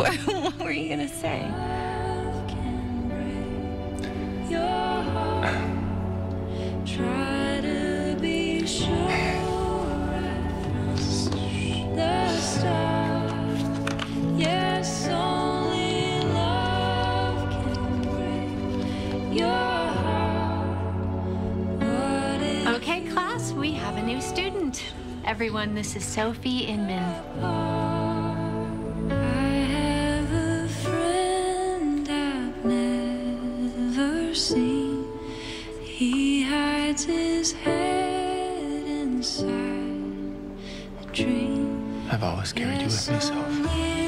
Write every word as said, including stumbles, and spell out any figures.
What, what were you gonna say? Try to be sure the start. Yes, only love can break your heart. What if Okay, class, we have a new student. Everyone, this is Sophie Inman. I have a friend I've never seen. He hides his head inside a dream. I've always carried you with me, Soph.